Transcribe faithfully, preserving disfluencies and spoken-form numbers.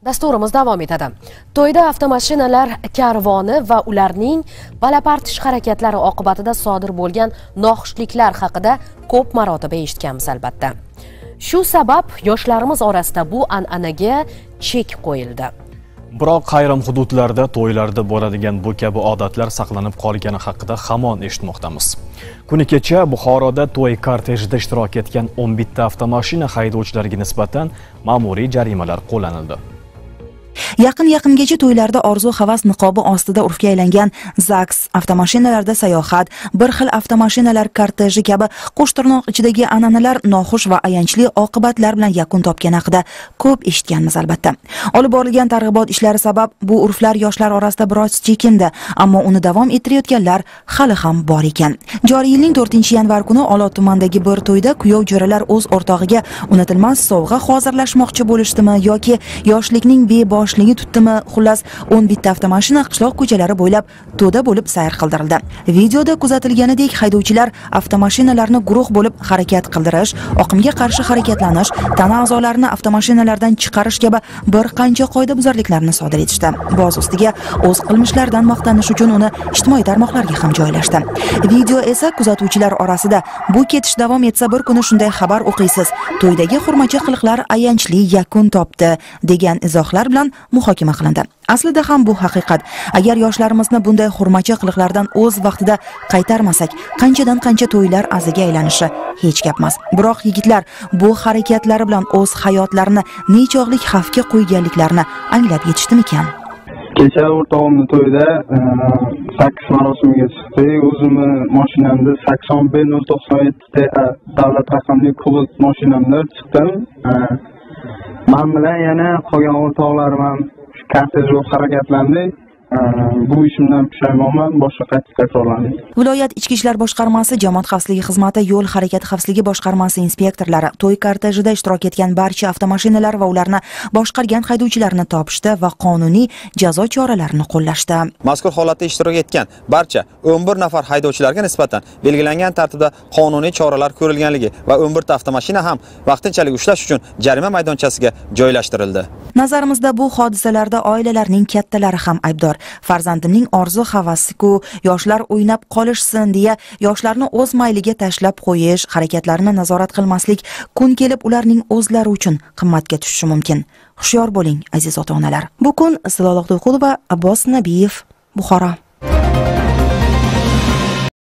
Dasturimiz davom etadi. To'yda avtomashinalar karvoni va ularning balandpartish harakatlari oqibatida sodir bo'lgan noxushliklar haqida ko'p marotaba eshitganmiz albatta. Shu sabab yoshlarimiz orasida bu an'anaga chek qo'yildi. Biroq ayrim hududlarda to'ylarda bo'ladigan bu kabi odatlar saqlanib qolgani haqida hamon eshitmoqdamiz. Kuni kecha Buxoroda to'y kortejida ishtirok etgan o'n bitta avtomashina haydovchilariga nisbatan ma'muriy jarimalar qo'llanildi. Yaqin-yaqingacha to'ylarda orzu-havas niqobi ostida urfga aylangan zaks, avtomashinalarda sayohat, bir xil avtomashinalar korteji kabi qo'shtirnoq ichidagi an'analar noxush va ayanchli oqibatlar bilan yakun topgan haqida ko'p eshitganmiz albatta. Olib borilgan targ'ibot ishlari sabab bu urflar yoshlar orasida biroz chekindi, ammo uni davom ettirayotganlar hali ham bor ekan. Joriy yilning to'rtinchi yanvar kuni Olot tumanidagi bir to'yda kuyov-jo'ralar o'z o'rtog'iga unutilmas sovg'a hozirlashmoqchi bo'lishdimi yoki yoshlikning beboshligi tutdimi, xullas o'n bitta avtomashina qishloq ko'chalari bo'ylab to'da bo'lib sayr qildirildi. Videoda kuzatilganidek haydovchilar avtomashinalarni guruh bo'lib harakat qildirish, oqimga qarshi harakatlanish, tana a'zolarini avtomashinalardan chiqarish kabi bir qancha qoidabuzarliklarni sodir etishdi. Boz ustiga o'z qilmishlaridan maqtanish uchun uni ijtimoiy tarmoqlarga ham joylashdi. Video esa kuzatuvchilar orasida bu ketish davom etsa bir kuni shunday xabar o'qiysiz, to'ydagi xurmacha qiliqlar ayanchli yakun topdi degan izohlar bilan muhokama qilindi. Aslida ham bu haqiqat. Agar yoshlarimizni bunday xurmacha qiliqlardan o'z vaqtida qaytarmasak, qanchadan qancha to'ylar aziga aylanishi hech gap emas. Biroq yigitlar bu harakatlari bilan o'z hayotlarini nechog'lik xavfga qo'yganliklarini anglab yetishdimikan? Kecha o'rtog'imning to'yida sakkiz marosimiga chiqdi. O'zimni mashinamda sakson bir nol to'qson yetti davlat raqamli Cobalt mashinamda chiqdim. Men bilan yana qolgan o'rtoqlarim ham kortejda harakatlandi. Bu ishimdan pushaymonman, boshqa qaytib takrorlanadi. Viloyat Ichki ishlar boshqarmasi, Jamoat xavfsizligi xizmati, yo'l harakati xavfsizligi boshqarmasi inspektorlari to'y kortejida ishtirok etgan barcha avtomashinalar va ularni boshqargan haydovchilarni topishdi va qonuniy jazo choralarini qo'llashdi. Mazkur holatda ishtirok etgan barcha o'n bir nafar haydovchilarga nisbatan belgilangan tartibda qonuniy choralar ko'rilganligi va o'n bir ta avtomashina ham vaqtinchalik ushlash uchun jarima maydonchasiga joylashtirildi. Nazarimizda bu hodisalarda oilalarning kattalari ham aybdor. Farzandimning orzu havasi-ku, yoshlar o'ynab qolishsin deya yoshlarni o'z mayliga tashlab qo'yish, harakatlarini nazorat qilmaslik kun kelib ularning o'zlari uchun qimmatga tushishi mumkin. Hushyor bo'ling, aziz ota-onalar. Bu kun Zilola To'yqulova, Abbos Nabiyev, Buxoro.